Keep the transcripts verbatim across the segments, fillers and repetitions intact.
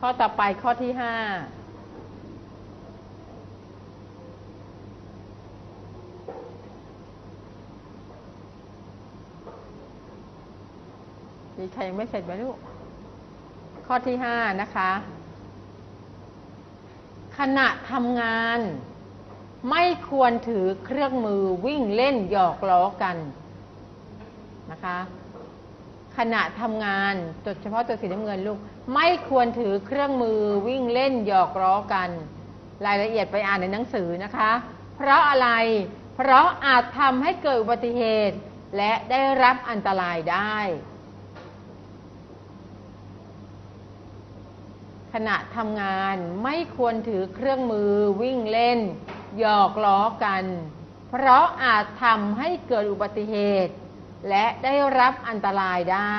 ข้อต่อไปข้อที่ห้ามีใครยังไม่เสร็จไหมลูกข้อที่ห้านะคะขณะทำงานไม่ควรถือเครื่องมือวิ่งเล่นหยอกล้อกันนะคะขณะทำงานโดยเฉพาะตัวสีน้ำเงินลูกไม่ควรถือเครื่องมือวิ่งเล่นหยอกล้อกันรายละเอียดไปอ่านในหนังสือนะคะเพราะอะไรเพราะอาจทำให้เกิดอุบัติเหตุและได้รับอันตรายได้ขณะทำงานไม่ควรถือเครื่องมือวิ่งเล่นหยอกล้อกันเพราะอาจทำให้เกิดอุบัติเหตุและได้รับอันตรายได้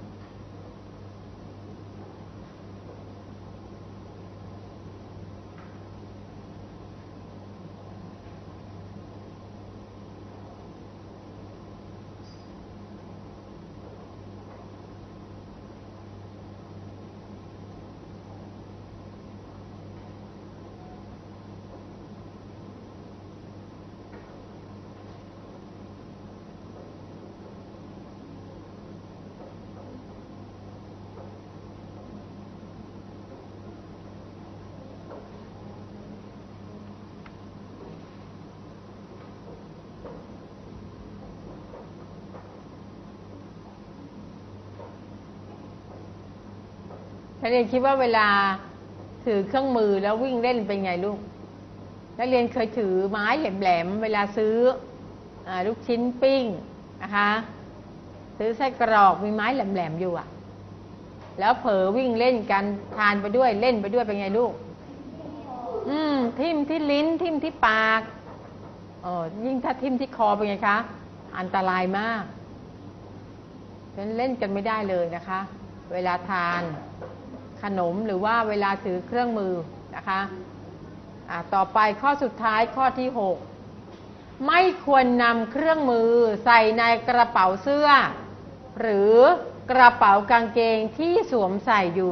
นักเรียนคิดว่าเวลาถือเครื่องมือแล้ววิ่งเล่นเป็นไงลูกนักเรียนเคยถือไม้แหลมๆเวลาซื้ออลูกชิ้นปิ้งนะคะซื้อไส้กรอกมีไม้แหลมๆอยู่อ่ะแล้วเผลอวิ่งเล่นกันทานไปด้วยเล่นไปด้วยเป็นไงลูกอืมทิ่มที่ลิ้นทิ่มที่ปากอ๋อยิ่งถ้าทิ่มที่คอเป็นไงคะอันตรายมากเป็นเล่นกันไม่ได้เลยนะคะเวลาทานขนมหรือว่าเวลาถือเครื่องมือนะคะอ่าต่อไปข้อสุดท้ายข้อที่หกไม่ควรนำเครื่องมือใส่ในกระเป๋าเสื้อหรือกระเป๋ากางเกงที่สวมใส่อยู่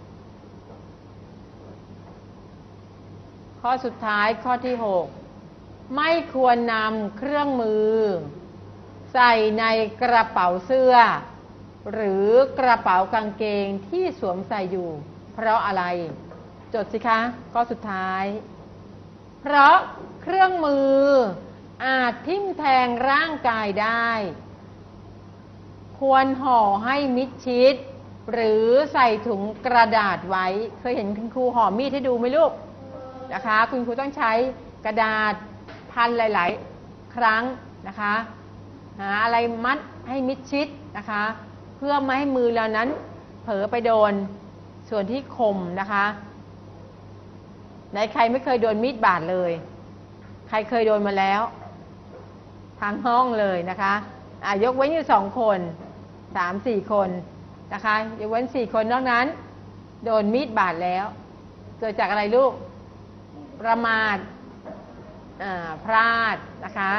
ข้อสุดท้ายข้อที่หกไม่ควรนำเครื่องมือใส่ในกระเป๋าเสื้อหรือกระเป๋ากางเกงที่สวมใส่อยู่เพราะอะไรจดสิคะข้อสุดท้ายเพราะเครื่องมืออาจทิ่มแทงร่างกายได้ควรห่อให้มิดชิดหรือใส่ถุงกระดาษไว้เคยเห็นคุณครูห่อมีดให้ดูไหมลูกนะคะคุณครูต้องใช้กระดาษพันหลายๆครั้งนะคะหาอะไรมัดให้มิดชิดนะคะเพื่อไม่ให้มือเรานั้นเผลอไปโดนส่วนที่คมนะคะไหนใครไม่เคยโดนมีดบาดเลยใครเคยโดนมาแล้วทางห้องเลยนะคะอ่ะยกเว้นอยู่สองคนสามสี่คนนะคะยกเว้นสี่คนนอกนั้นโดนมีดบาดแล้วเกิดจากอะไรลูกประมาทอ่าพลาดนะคะ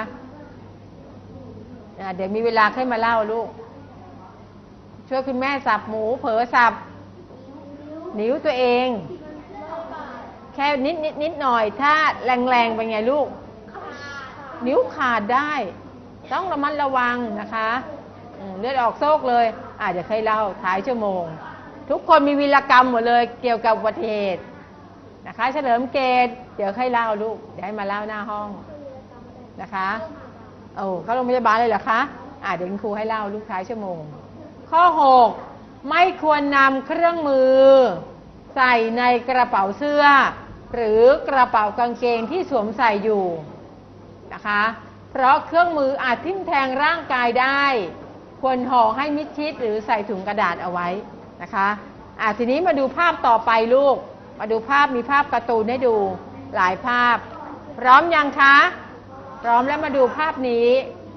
อ่าเดี๋ยวมีเวลาค่อยมาเล่าลูกช่วยคุณแม่สับหมูเผลอสับนิ้วตัวเองแค่นิดนิดนิดหน่อยถ้าแรงแรงเป็นไงลูกนิ้วขาดได้ต้องระมัดระวังนะคะเลือดออกโซกเลยอาจจะเคยเล่าท้ายชั่วโมงทุกคนมีวีรกรรมหมดเลยเกี่ยวกับอุบัติเหตุนะคะเฉลิมเกตเดี๋ยวค่อยเล่าลูกเดี๋ยวให้มาเล่าหน้าห้องนะคะโอ้เขาโรงพยาบาลเลยเหรอคะอ่าเดี๋ยวคุณครูให้เล่าลูกท้ายชั่วโมงข้อหกไม่ควรนำเครื่องมือใส่ในกระเป๋าเสื้อหรือกระเป๋ากางเกงที่สวมใส่อยู่นะคะเพราะเครื่องมืออาจทิ่มแทงร่างกายได้ควรห่อให้มิดชิดหรือใส่ถุงกระดาษเอาไว้นะคะอ่ะทีนี้มาดูภาพต่อไปลูกมาดูภาพมีภาพการ์ตูนให้ดูหลายภาพพร้อมยังคะพร้อมแล้วมาดูภาพนี้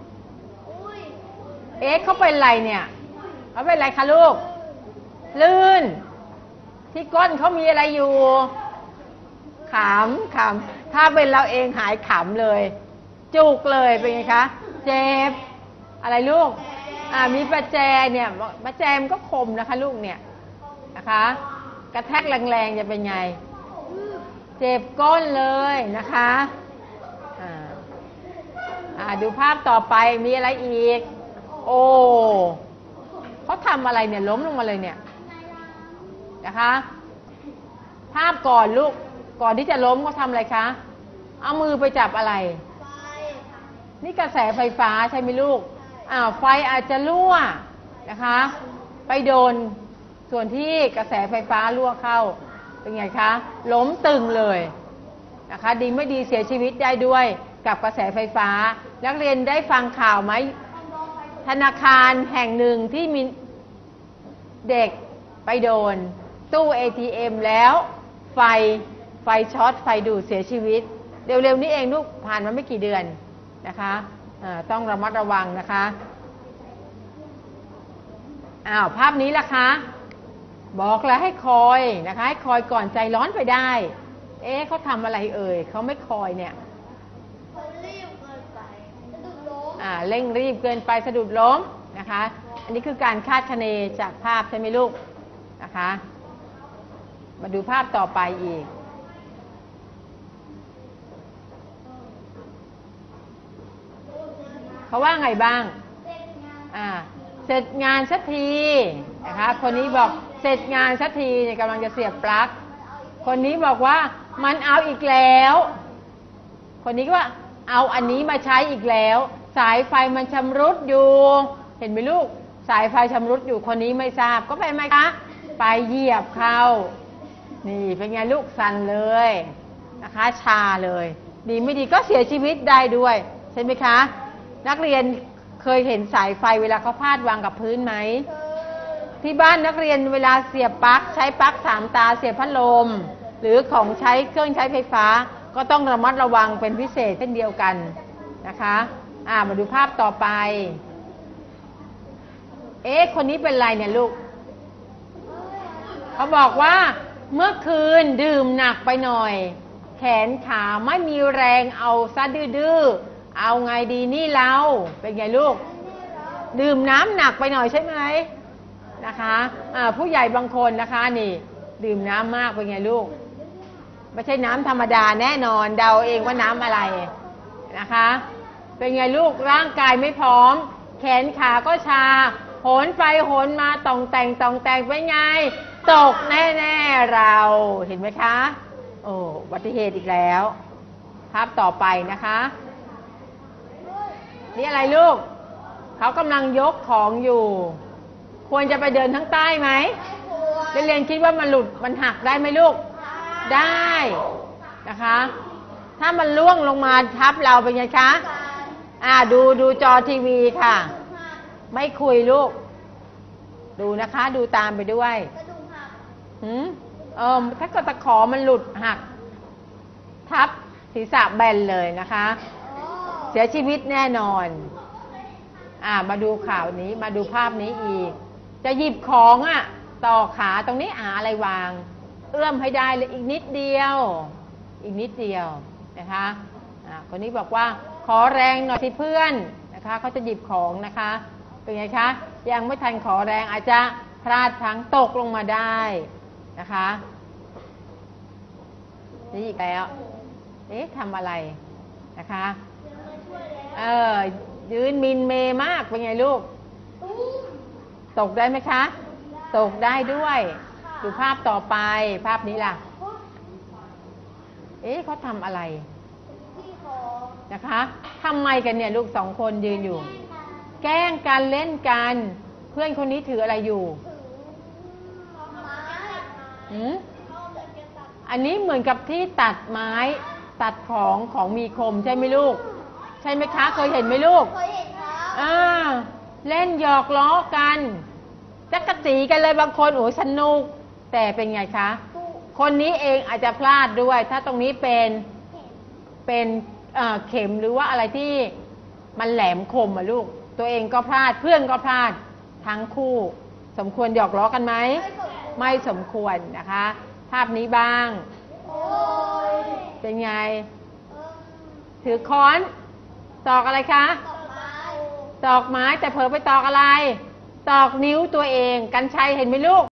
เอ๊ะเขาเป็นไรเนี่ยเขาเป็นไรคะลูกลื่นที่ก้นเขามีอะไรอยู่ขำขำถ้าเป็นเราเองหายขำเลยจุกเลยเป็นไงคะเจ็บอะไรลูกอ่ามีประแจเนี่ยประแจมก็คมนะคะลูกเนี่ยนะคะกระแทกแรงๆจะเป็นไงเจ็บก้นเลยนะคะอ่าอ่าดูภาพต่อไปมีอะไรอีกโอ้เขาทำอะไรเนี่ยล้มลงมาเลยเนี่ยนะคะภาพก่อนลูกก่อนที่จะล้มเขาทำอะไรคะเอามือไปจับอะไรนี่กระแสไฟฟ้าใช่ไหมลูกอ้าวไฟอาจจะรั่วนะคะไปโดนส่วนที่กระแสไฟฟ้ารั่วเข้าเป็นไงคะล้มตึงเลยนะคะดีไม่ดีเสียชีวิตได้ด้วยกับกระแสไฟฟ้านักเรียนได้ฟังข่าวไหมธนาคารแห่งหนึ่งที่มีเด็กไปโดนตู้ เอ ที เอ็ม แล้วไฟไฟช็อตไฟดูดเสียชีวิตเร็วๆนี้เองลูกผ่านมาไม่กี่เดือนนะคะต้องระมัดระวังนะคะอ้าวภาพนี้ล่ะคะบอกแล้วให้คอยนะคะให้คอยก่อนใจร้อนไปได้เอ๊ะเขาทำอะไรเอ่ยเขาไม่คอยเนี่ยเขารีบเกินไปสะดุดล้มอ่าเร่งรีบเกินไปสะดุดล้มนะคะอันนี้คือการคาดคะเนจากภาพใช่ไหมลูกนะคะมาดูภาพต่อไปอีกเขาว่าไงบ้างอ่าเสร็จงานสักทีนะคะคนนี้บอกเสร็จงานสักทีเนี่ยกำลังจะเสียบปลั๊กคนนี้บอกว่ามันเอาอีกแล้วคนนี้ก็ว่าเอาอันนี้มาใช้อีกแล้วสายไฟมันชำรุดอยู่เห็นไหมลูกสายไฟชำรุดอยู่คนนี้ไม่ทราบก็ไปไหมคะไปเหยียบเข้านี่เป็นไงลูกสั่นเลยนะคะชาเลยดีไม่ดีก็เสียชีวิตได้ด้วยใช่ไหมคะนักเรียนเคยเห็นสายไฟเวลาเขาพาดวางกับพื้นไหมที่บ้านนักเรียนเวลาเสียบปลั๊กใช้ปลั๊กสามตาเสียบพัดลมหรือของใช้เครื่องใช้ไฟฟ้าก็ต้องระมัดระวังเป็นพิเศษเช่นเดียวกันนะคะอ่ามาดูภาพต่อไปเอ๊ะคนนี้เป็นไรเนี่ยลูกเขาบอกว่าเมื่อคืนดื่มหนักไปหน่อยแขนขาไม่มีแรงเอาซะดื้อๆเอาไงดีนี่เราเป็นไงลูกดื่มน้ำหนักไปหน่อยใช่ไหมนะคะอ่าผู้ใหญ่บางคนนะคะนี่ดื่มน้ำมากเป็นไงลูกไม่ใช่น้ำธรรมดาแน่นอนเดาเองว่าน้ำอะไรนะคะเป็นไงลูกร่างกายไม่พร้อมแขนขาก็ชาโหนไปโหนมาต่องแต่งต่องแต่งเป็นไงตกแน่ๆเราเห็นไหมคะโอ้อุบัติเหตุอีกแล้วภาพต่อไปนะคะนี่อะไรลูกเขากำลังยกของอยู่ควรจะไปเดินทั้งใต้ไหมเรียนคิดว่ามันหลุดมันหักได้ไหมลูกได้นะคะถ้ามันล่วงลงมาทับเราเป็นไงคะอ่าดูดูจอทีวีค่ะไม่คุยลูกดูนะคะดูตามไปด้วยหืมเออถ้าเกิดตะขอมันหลุดหักทับศีรษะแบนเลยนะคะเสียชีวิตแน่นอนอ่ามาดูข่าวนี้มาดูภาพนี้อีกจะหยิบของอ่ะต่อขาตรงนี้หาอะไรวางเอื้อมให้ได้เลยอีกนิดเดียวอีกนิดเดียวนะคะอ่าคนนี้บอกว่าขอแรงหน่อยสิเพื่อนนะคะเขาจะหยิบของนะคะเป็นไงคะยังไม่ทันขอแรงอาจจะพลาดพลั้งตกลงมาได้นะคะนี่อีกแล้วเอ๊ะทำอะไรนะคะเออยืนมินเมมากเป็นไงลูกตกได้ไหมคะตกได้ด้วยดูภาพต่อไปภาพนี้ล่ะเอ๊ะเขาทำอะไรนะคะทำไมกันเนี่ยลูกสองคนยืนอยู่แกล้งกันเล่นกันเพื่อนคนนี้ถืออะไรอยู่อืมอันนี้เหมือนกับที่ตัดไม้ตัดของของมีคมใช่ไหมลูกใช่ไหมคะเคยเห็นไหมลูกเคยเห็นครับอ่าเล่นหยอกล้อกันจักกะจีกันเลยบางคนโอ้สนุกแต่เป็นไงคะคนนี้เองอาจจะพลาดด้วยถ้าตรงนี้เป็นเป็นเข็มหรือว่าอะไรที่มันแหลมคมอะลูกตัวเองก็พลาดเพื่อนก็พลาดทั้งคู่สมควรหยอกล้อกันไหมไม่สมควรนะคะภาพนี้บ้างเป็นไงถือค้อนตอกอะไรคะตอกไม้แต่เผลอไปตอกอะไรตอกนิ้วตัวเองกันชัยเห็นไหมลูก